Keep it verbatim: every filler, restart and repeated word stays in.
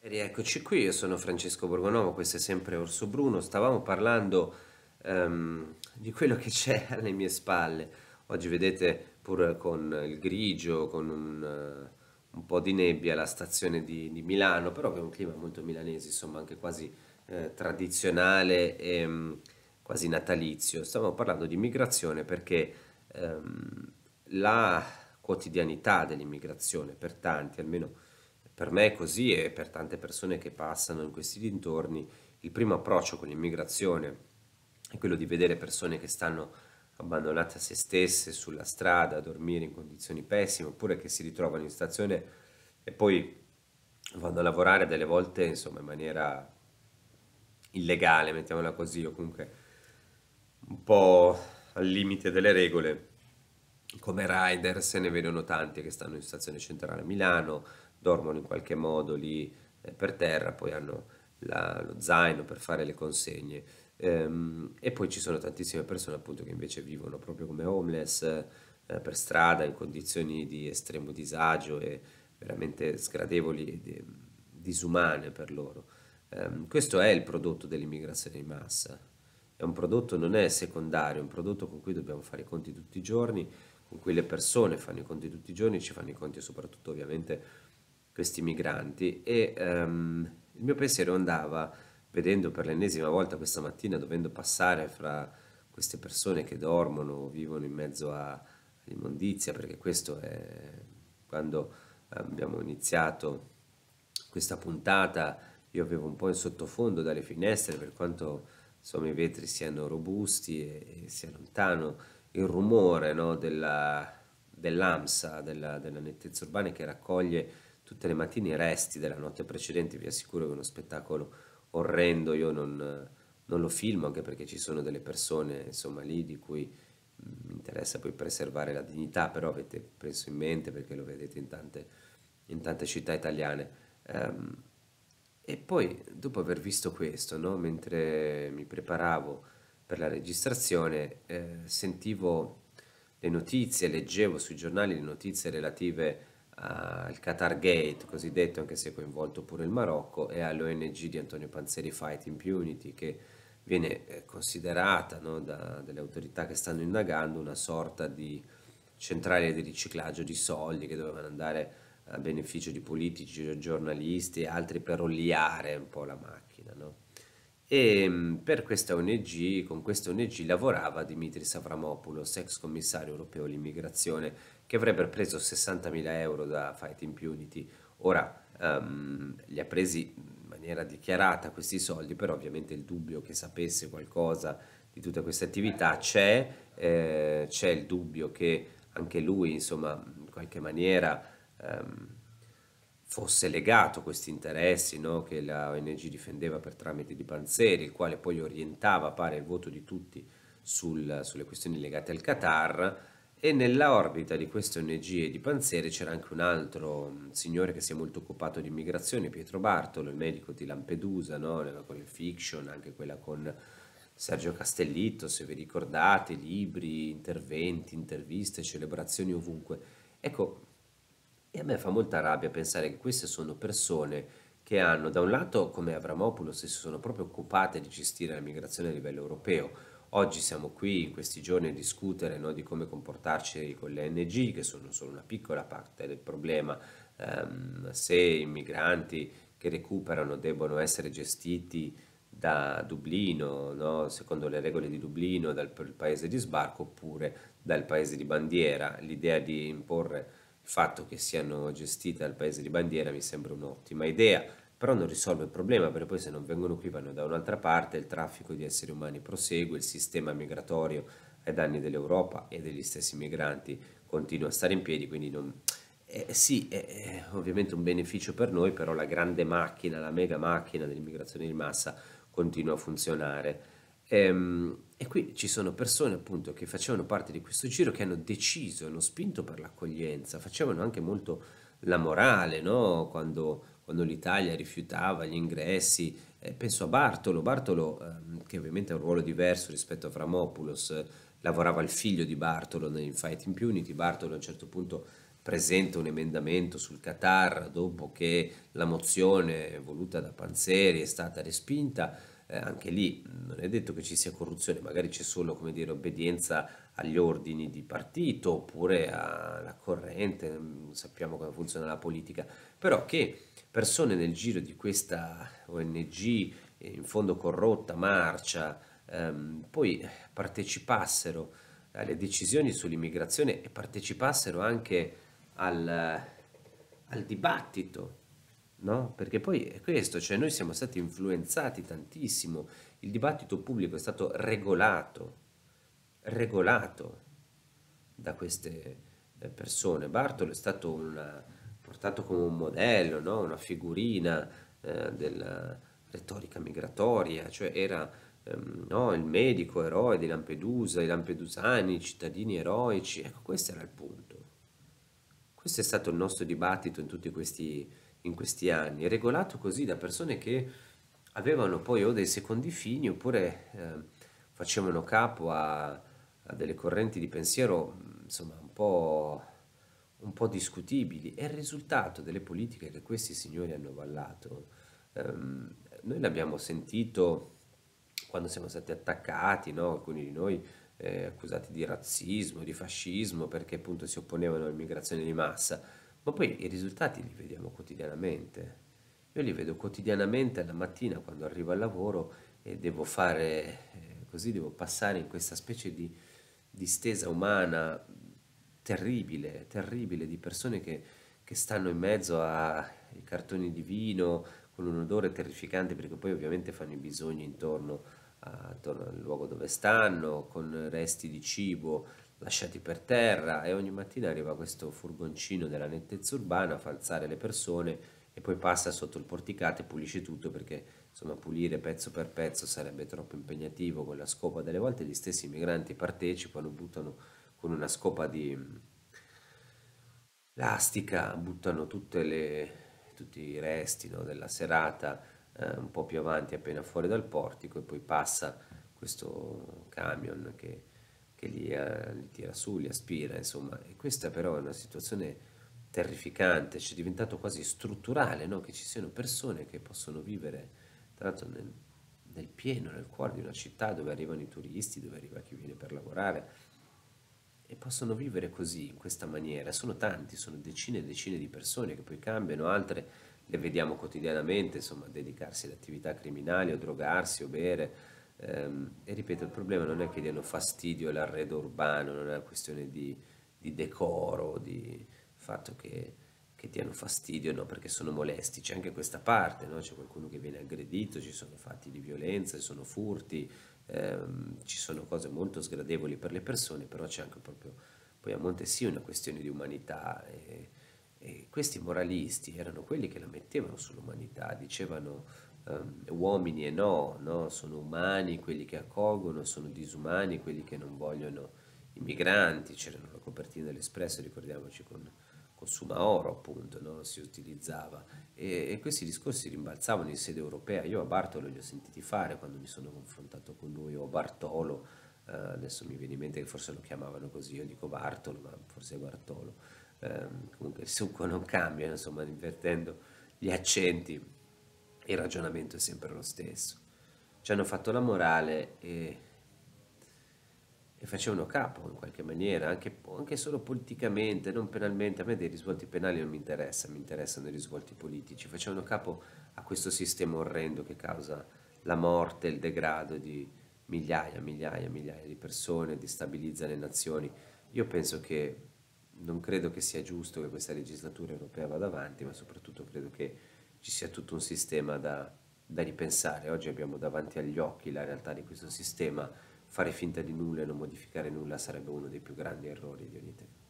E rieccoci qui, io sono Francesco Borgonovo, questo è sempre Orso Bruno. Stavamo parlando ehm, di quello che c'è alle mie spalle. Oggi vedete, pur con il grigio, con un, eh, un po' di nebbia, la stazione di, di Milano, però che è un clima molto milanese, insomma, anche quasi eh, tradizionale e mm, quasi natalizio. Stavamo parlando di immigrazione perché ehm, la quotidianità dell'immigrazione per tanti, almeno per me è così e per tante persone che passano in questi dintorni, il primo approccio con l'immigrazione è quello di vedere persone che stanno abbandonate a se stesse sulla strada, a dormire in condizioni pessime, oppure che si ritrovano in stazione e poi vanno a lavorare delle volte, insomma, in maniera illegale, mettiamola così, o comunque un po' al limite delle regole. Come rider se ne vedono tanti che stanno in stazione centrale a Milano, dormono in qualche modo lì eh, per terra, poi hanno la- lo zaino per fare le consegne. Ehm, e poi ci sono tantissime persone appunto che invece vivono proprio come homeless eh, per strada in condizioni di estremo disagio e veramente sgradevoli e di- disumane per loro. Ehm, questo è il prodotto dell'immigrazione di massa. È un prodotto, non è secondario, è un prodotto con cui dobbiamo fare i conti tutti i giorni, con cui le persone fanno i conti tutti i giorni, ci fanno i conti soprattutto ovviamente questi migranti. E ehm, il mio pensiero andava, vedendo per l'ennesima volta questa mattina, dovendo passare fra queste persone che dormono, vivono in mezzo a- all'immondizia, perché questo è quando abbiamo iniziato questa puntata, io avevo un po' in sottofondo dalle finestre, per quanto insomma i vetri siano robusti e, e sia lontano il rumore, no, della, dell'AMSA, della, della nettezza urbana che raccoglie tutte le mattine i resti della notte precedente. Vi assicuro che è uno spettacolo orrendo. Io non, non lo filmo anche perché ci sono delle persone insomma lì di cui mi interessa poi preservare la dignità, però avete preso in mente perché lo vedete in tante, in tante città italiane. Ehm, e poi, dopo aver visto questo, no, mentre mi preparavo per la registrazione, eh, sentivo le notizie, leggevo sui giornali le notizie relative al Qatar Gate, cosiddetto, anche se è coinvolto pure il Marocco, e all'O N G di Antonio Panzeri Fight Impunity, che viene eh, considerata, no, da- dalle autorità che stanno indagando una sorta di centrale di riciclaggio di soldi che dovevano andare a beneficio di politici, giornalisti e altri per oliare un po' la macchina, no? E mh, per questa O N G, con questa O N G lavorava Dimitris Avramopoulos, ex commissario europeo all'immigrazione, che avrebbe preso sessantamila euro da Fight Impunity. Ora, ehm, li ha presi in maniera dichiarata questi soldi, però ovviamente il dubbio che sapesse qualcosa di tutte queste attività c'è, eh, c'è il dubbio che anche lui, insomma, in qualche maniera ehm, fosse legato a questi interessi, no, che la O N G difendeva per tramite di Panzeri, il quale poi orientava, pare, il voto di tutti sul- sulle questioni legate al Qatar. E nella orbita di queste O N G e di Panzeri c'era anche un altro mh, signore che si è molto occupato di immigrazione, Pietro Bartolo, il medico di Lampedusa, no, con le fiction, anche quella con Sergio Castellitto, se vi ricordate, libri, interventi, interviste, celebrazioni ovunque. Ecco, e a me fa molta rabbia pensare che queste sono persone che hanno, da un lato, come Avramopoulos, si sono proprio occupate di gestire la migrazione a livello europeo. Oggi siamo qui in questi giorni a discutere, no, di come comportarci con le O N G, che sono solo una piccola parte del problema. Ehm, se i migranti che recuperano debbono essere gestiti da Dublino, no, secondo le regole di Dublino, dal p- paese di sbarco, oppure dal paese di bandiera. L'idea di imporre il fatto che siano gestite dal paese di bandiera mi sembra un'ottima idea, però non risolve il problema perché poi se non vengono qui vanno da un'altra parte, il traffico di esseri umani prosegue, il sistema migratorio ai danni dell'Europa e degli stessi migranti continua a stare in piedi, quindi non... eh, sì, è, è ovviamente un beneficio per noi, però la grande macchina, la mega macchina dell'immigrazione di massa continua a funzionare. Ehm, E, qui ci sono persone appunto che facevano parte di questo giro che hanno deciso, hanno spinto per l'accoglienza, facevano anche molto la morale, no? Quando, quando l'Italia rifiutava gli ingressi. Eh, penso a Bartolo, Bartolo ehm, che ovviamente ha un ruolo diverso rispetto a Avramopoulos, eh, lavorava il figlio di Bartolo in Fight Impunity. Bartolo a un certo punto presenta un emendamento sul Qatar dopo che la mozione voluta da Panzeri è stata respinta, eh, anche lì non è detto che ci sia corruzione, magari c'è solo, come dire, obbedienza agli ordini di partito oppure alla corrente, mm, sappiamo come funziona la politica, però che persone nel giro di questa O N G, eh, in fondo corrotta, marcia, ehm, poi partecipassero alle decisioni sull'immigrazione e partecipassero anche al, al dibattito, no? Perché poi è questo, cioè noi siamo stati influenzati tantissimo, il dibattito pubblico è stato regolato, regolato da queste eh, persone. Bartolo è stato una- portato come un modello, no? Una figurina eh, della retorica migratoria, cioè era ehm, no, il medico eroe di Lampedusa, i lampedusani, i cittadini eroici. Ecco, questo era il punto. Questo è stato il nostro dibattito in tutti questi, in questi anni, regolato così da persone che avevano poi o dei secondi fini oppure eh, facevano capo a, a delle correnti di pensiero, mh, insomma, un po', un po' discutibili. E il risultato delle politiche che questi signori hanno avallato, ehm, noi l'abbiamo sentito quando siamo stati attaccati, no? Alcuni di noi eh, accusati di razzismo, di fascismo, perché appunto si opponevano all'immigrazione di massa, ma poi i risultati li vediamo quotidianamente. Io li vedo quotidianamente alla mattina quando arrivo al lavoro e devo fare eh, così, devo passare in questa specie di distesa umana terribile, terribile, di persone che, che stanno in mezzo ai cartoni di vino con un odore terrificante perché poi ovviamente fanno i bisogni intorno, a- attorno al luogo dove stanno, con resti di cibo lasciati per terra e ogni mattina arriva questo furgoncino della nettezza urbana a fa alzare le persone e poi passa sotto il porticato e pulisce tutto perché insomma pulire pezzo per pezzo sarebbe troppo impegnativo con la scopa. Delle volte gli stessi migranti partecipano, buttano con una scopa di lastica, buttano tutte le- tutti i resti, no, della serata eh, un po' più avanti, appena fuori dal portico, e poi passa questo camion che, che li, eh, li tira su, li aspira, insomma. E questa però è una situazione terrificante, c'è diventato quasi strutturale, no, che ci siano persone che possono vivere, tra l'altro, nel, nel pieno, nel cuore di una città dove arrivano i turisti, dove arriva chi viene per lavorare e possono vivere così, in questa maniera. Sono tanti, sono decine e decine di persone che poi cambiano, altre le vediamo quotidianamente, insomma, dedicarsi ad attività criminali o drogarsi o bere. Ehm, e ripeto, il problema non è che diano fastidio all'arredo urbano, non è una questione di, di decoro, di fatto che, che diano fastidio, no, perché sono molesti. C'è anche questa parte, no? C'è qualcuno che viene aggredito, ci sono fatti di violenza, ci sono furti, ehm, ci sono cose molto sgradevoli per le persone, però c'è anche proprio, poi a monte sì una questione di umanità e, e questi moralisti erano quelli che la mettevano sull'umanità, dicevano ehm, uomini e no, no, sono umani quelli che accolgono, sono disumani quelli che non vogliono i migranti, c'erano la copertina dell'Espresso, ricordiamoci con, con Sumaoro appunto, no? Si utilizzava e, e questi discorsi rimbalzavano in sede europea. Io a Bartolo li ho sentiti fare quando mi sono confrontato con lui, o Bartolo, eh, adesso mi viene in mente che forse lo chiamavano così, io dico Bartolo, ma forse è Bartolo. Ehm, comunque il succo non cambia, insomma, invertendo gli accenti, il ragionamento è sempre lo stesso. Ci hanno fatto la morale e e facevano capo in qualche maniera, anche, anche solo politicamente, non penalmente. A me dei risvolti penali non mi interessa, mi interessano i risvolti politici. Facevano capo a questo sistema orrendo che causa la morte, il degrado di migliaia, migliaia, migliaia di persone, destabilizza le nazioni. Io penso che non credo che sia giusto che questa legislatura europea vada avanti, ma soprattutto credo che ci sia tutto un sistema da, da ripensare. Oggi abbiamo davanti agli occhi la realtà di questo sistema. Fare finta di nulla e non modificare nulla sarebbe uno dei più grandi errori di un'ite-